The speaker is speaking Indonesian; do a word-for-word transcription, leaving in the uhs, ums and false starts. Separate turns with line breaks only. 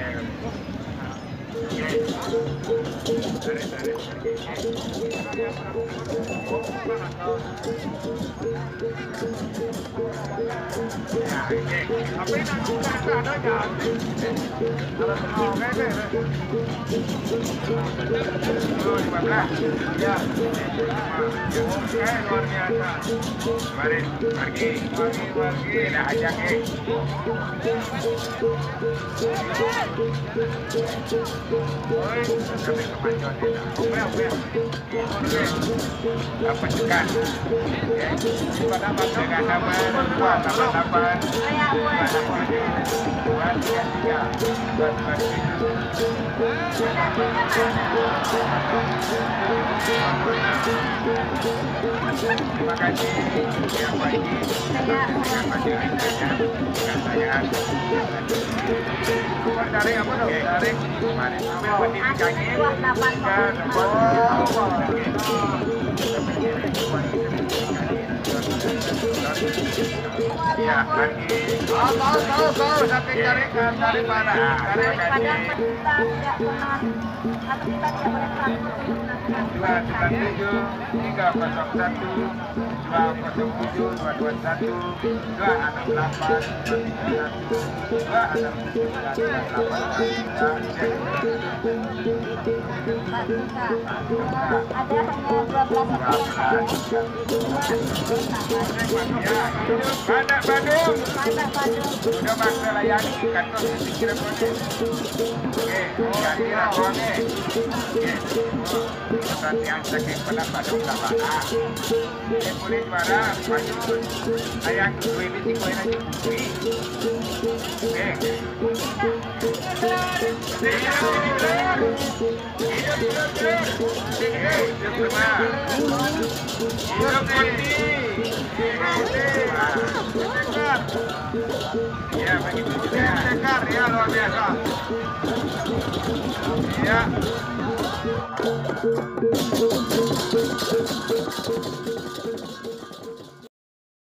Ya. Oke, luar biasa. Mari pergi, pergi, pergi. Tidak ajak eh. Oi, sampai kepanjang kita. Oke, oke. Oke. Apa cekan? Ya. Pada masa dengan nama dua tambah delapan. Dua tiga tiga. Dua dua Terima kasih yang baik dengan majelis saya. Nomor dari apa dong? Dari kemarin sampai pendidikannya kan ya lagi. Oh, tahu tahu tahu sampai tarikan dari mana? Dari mana? Dua sembilan tujuh tiga nol satu dua nol tujuh dua dua satu dua enam delapan dua tiga satu dua enam tujuh dua delapan
ada hanya dua belas
Badak Bandung
Badak Bandung
sudah masuk layani kantor pikiran kode. Oke, jadi rakonnya. Oke, yang sakit pada Bandung sama. Ini boleh juara maju. Ayang dua ini sih koin aja bukti. Oke. Ya, begitu juga. Sekar ya, luar biasa. Ya.